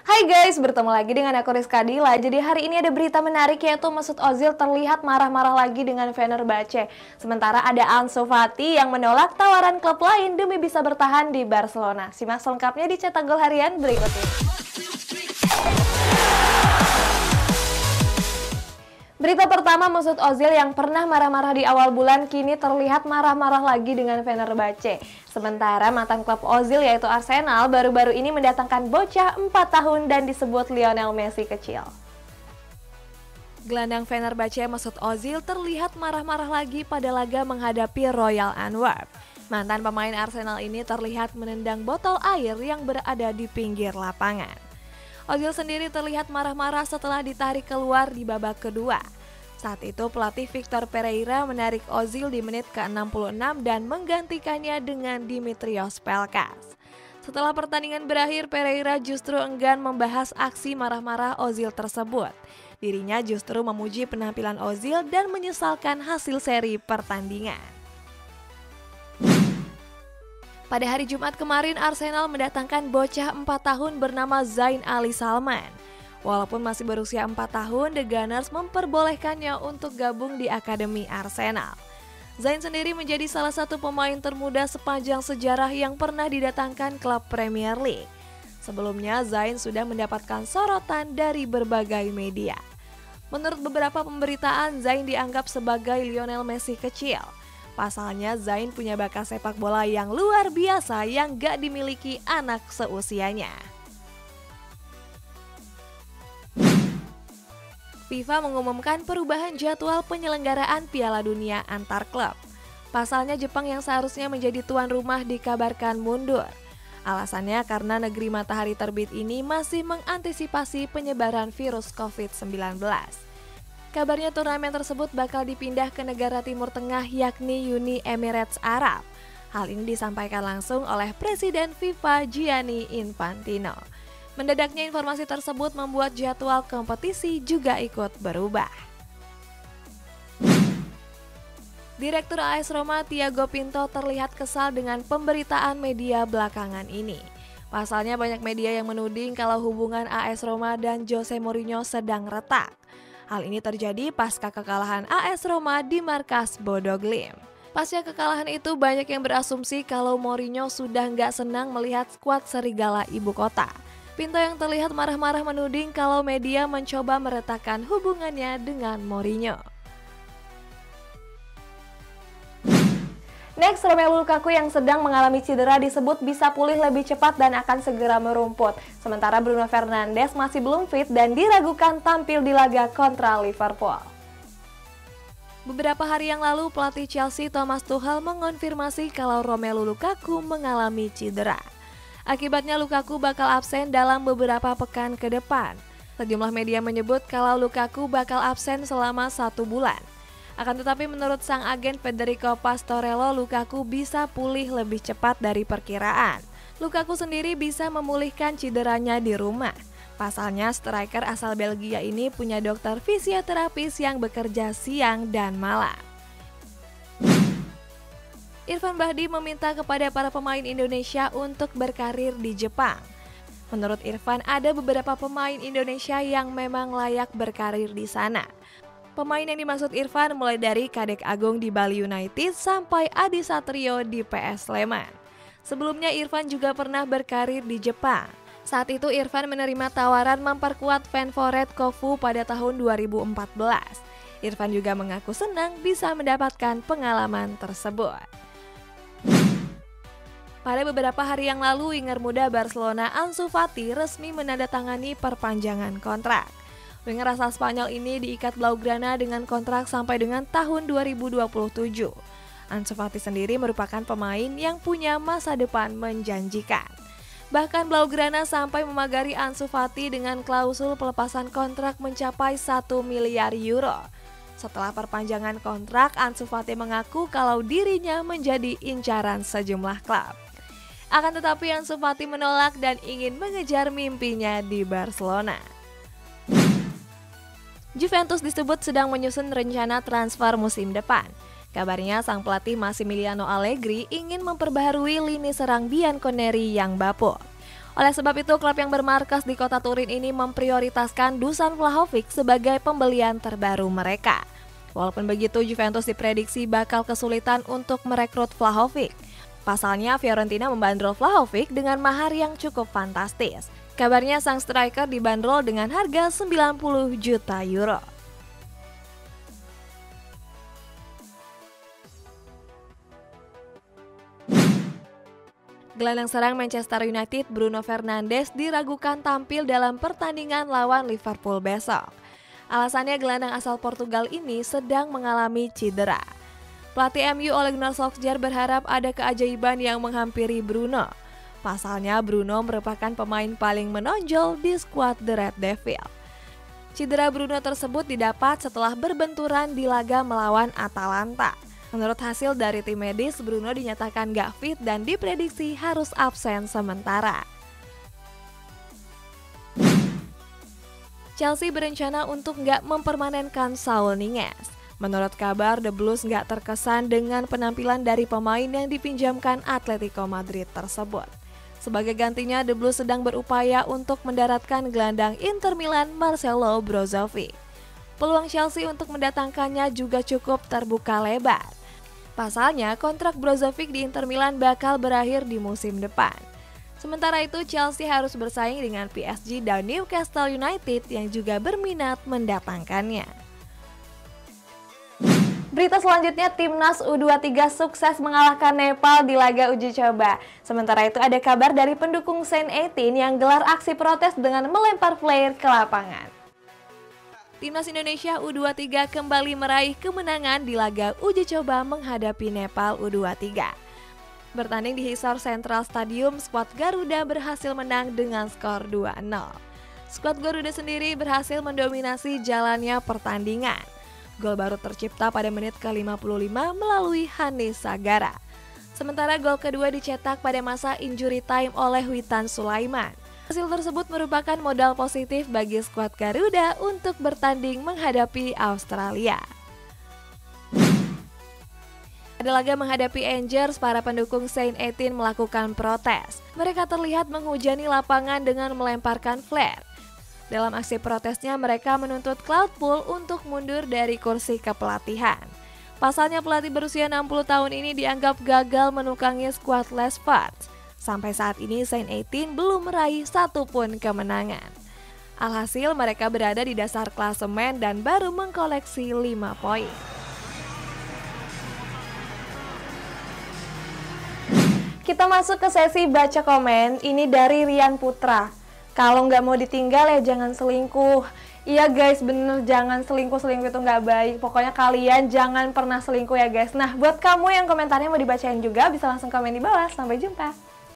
Hai guys, bertemu lagi dengan aku Rizka Dila. Jadi hari ini ada berita menarik yaitu Mesut Ozil terlihat marah-marah lagi dengan Fenerbahce. Sementara ada Ansu Fati yang menolak tawaran klub lain demi bisa bertahan di Barcelona. Simak selengkapnya di Cetak Gol Harian berikut ini. Berita pertama, Mesut Ozil yang pernah marah-marah di awal bulan kini terlihat marah-marah lagi dengan Fenerbahce. Sementara mantan klub Ozil yaitu Arsenal baru-baru ini mendatangkan bocah 4 tahun dan disebut Lionel Messi kecil. Gelandang Fenerbahce Mesut Ozil terlihat marah-marah lagi pada laga menghadapi Royal Antwerp. Mantan pemain Arsenal ini terlihat menendang botol air yang berada di pinggir lapangan. Ozil sendiri terlihat marah-marah setelah ditarik keluar di babak kedua. Saat itu pelatih Victor Pereira menarik Ozil di menit ke-66 dan menggantikannya dengan Dimitrios Pelkas. Setelah pertandingan berakhir, Pereira justru enggan membahas aksi marah-marah Ozil tersebut. Dirinya justru memuji penampilan Ozil dan menyesalkan hasil seri pertandingan. Pada hari Jumat kemarin, Arsenal mendatangkan bocah 4 tahun bernama Zain Ali Salman. Walaupun masih berusia 4 tahun, The Gunners memperbolehkannya untuk gabung di Akademi Arsenal. Zain sendiri menjadi salah satu pemain termuda sepanjang sejarah yang pernah didatangkan klub Premier League. Sebelumnya, Zain sudah mendapatkan sorotan dari berbagai media. Menurut beberapa pemberitaan, Zain dianggap sebagai Lionel Messi kecil. Pasalnya Zain punya bakat sepak bola yang luar biasa yang gak dimiliki anak seusianya. FIFA mengumumkan perubahan jadwal penyelenggaraan Piala Dunia antar klub. Pasalnya Jepang yang seharusnya menjadi tuan rumah dikabarkan mundur. Alasannya karena negeri matahari terbit ini masih mengantisipasi penyebaran virus COVID-19. Kabarnya turnamen tersebut bakal dipindah ke negara Timur Tengah yakni Uni Emirates Arab. Hal ini disampaikan langsung oleh Presiden FIFA Gianni Infantino. Mendadaknya informasi tersebut membuat jadwal kompetisi juga ikut berubah. Direktur AS Roma Thiago Pinto terlihat kesal dengan pemberitaan media belakangan ini. Pasalnya banyak media yang menuding kalau hubungan AS Roma dan Jose Mourinho sedang retak. Hal ini terjadi pasca kekalahan AS Roma di markas Bodo Glimt. Pasca kekalahan itu banyak yang berasumsi kalau Mourinho sudah nggak senang melihat skuad serigala ibu kota. Pinto yang terlihat marah-marah menuding kalau media mencoba meretakkan hubungannya dengan Mourinho. Next, Romelu Lukaku yang sedang mengalami cedera disebut bisa pulih lebih cepat dan akan segera merumput. Sementara Bruno Fernandes masih belum fit dan diragukan tampil di laga kontra Liverpool. Beberapa hari yang lalu, pelatih Chelsea Thomas Tuchel mengonfirmasi kalau Romelu Lukaku mengalami cedera. Akibatnya Lukaku bakal absen dalam beberapa pekan ke depan. Sejumlah media menyebut kalau Lukaku bakal absen selama 1 bulan. Akan tetapi menurut sang agen Federico Pastorello, Lukaku bisa pulih lebih cepat dari perkiraan. Lukaku sendiri bisa memulihkan cederanya di rumah. Pasalnya striker asal Belgia ini punya dokter fisioterapis yang bekerja siang dan malam. Irfan Bahdim meminta kepada para pemain Indonesia untuk berkarir di Jepang. Menurut Irfan, ada beberapa pemain Indonesia yang memang layak berkarir di sana. Pemain yang dimaksud Irfan mulai dari Kadek Agung di Bali United sampai Adi Satrio di PS Sleman. Sebelumnya Irfan juga pernah berkarir di Jepang. Saat itu Irfan menerima tawaran memperkuat Fanforet Kofu pada tahun 2014. Irfan juga mengaku senang bisa mendapatkan pengalaman tersebut. Pada beberapa hari yang lalu, winger muda Barcelona Ansu Fati resmi menandatangani perpanjangan kontrak. Winger asal Spanyol ini diikat Blaugrana dengan kontrak sampai dengan tahun 2027. Ansu Fati sendiri merupakan pemain yang punya masa depan menjanjikan. Bahkan Blaugrana sampai memagari Ansu Fati dengan klausul pelepasan kontrak mencapai 1 miliar euro. Setelah perpanjangan kontrak, Ansu Fati mengaku kalau dirinya menjadi incaran sejumlah klub. Akan tetapi Ansu Fati menolak dan ingin mengejar mimpinya di Barcelona. Juventus disebut sedang menyusun rencana transfer musim depan. Kabarnya sang pelatih Massimiliano Allegri ingin memperbaharui lini serang Bianconeri yang bapuk. Oleh sebab itu, klub yang bermarkas di kota Turin ini memprioritaskan Dusan Vlahovic sebagai pembelian terbaru mereka. Walaupun begitu, Juventus diprediksi bakal kesulitan untuk merekrut Vlahovic. Pasalnya, Fiorentina membandrol Vlahovic dengan mahar yang cukup fantastis. Kabarnya sang striker dibanderol dengan harga 90 juta euro. Gelandang serang Manchester United Bruno Fernandes diragukan tampil dalam pertandingan lawan Liverpool besok. Alasannya gelandang asal Portugal ini sedang mengalami cedera. Pelatih MU Ole Gunnar Solskjaer berharap ada keajaiban yang menghampiri Bruno. Pasalnya Bruno merupakan pemain paling menonjol di skuad The Red Devil. Cedera Bruno tersebut didapat setelah berbenturan di laga melawan Atalanta. Menurut hasil dari tim medis, Bruno dinyatakan gak fit dan diprediksi harus absen sementara. Chelsea berencana untuk gak mempermanenkan Saul Niguez. Menurut kabar, The Blues gak terkesan dengan penampilan dari pemain yang dipinjamkan Atletico Madrid tersebut. Sebagai gantinya, The Blues sedang berupaya untuk mendaratkan gelandang Inter Milan Marcelo Brozovic. Peluang Chelsea untuk mendatangkannya juga cukup terbuka lebar. Pasalnya, kontrak Brozovic di Inter Milan bakal berakhir di musim depan. Sementara itu, Chelsea harus bersaing dengan PSG dan Newcastle United yang juga berminat mendatangkannya. Berita selanjutnya, Timnas U23 sukses mengalahkan Nepal di laga uji coba. Sementara itu, ada kabar dari pendukung Saint-Etienne yang gelar aksi protes dengan melempar flare ke lapangan. Timnas Indonesia U23 kembali meraih kemenangan di laga uji coba menghadapi Nepal U23. Bertanding di Hisar Central Stadium, skuad Garuda berhasil menang dengan skor 2-0. Skuad Garuda sendiri berhasil mendominasi jalannya pertandingan. Gol baru tercipta pada menit ke-55 melalui Hanis Sagara. Sementara gol kedua dicetak pada masa injury time oleh Witan Sulaiman. Hasil tersebut merupakan modal positif bagi skuad Garuda untuk bertanding menghadapi Australia. Pada laga menghadapi Angers, para pendukung Saint-Etienne melakukan protes. Mereka terlihat menghujani lapangan dengan melemparkan flare. Dalam aksi protesnya, mereka menuntut Cloudpool untuk mundur dari kursi kepelatihan. Pasalnya pelatih berusia 60 tahun ini dianggap gagal menukangi skuad Les Farts. Sampai saat ini Saint-Etienne belum meraih satupun kemenangan. Alhasil mereka berada di dasar klasemen dan baru mengkoleksi 5 poin. Kita masuk ke sesi baca komen, ini dari Rian Putra. Kalau nggak mau ditinggal ya jangan selingkuh. Iya guys, bener, jangan selingkuh-selingkuh itu nggak baik. Pokoknya kalian jangan pernah selingkuh ya guys. Nah, buat kamu yang komentarnya mau dibacain juga, bisa langsung komen di bawah. Sampai jumpa.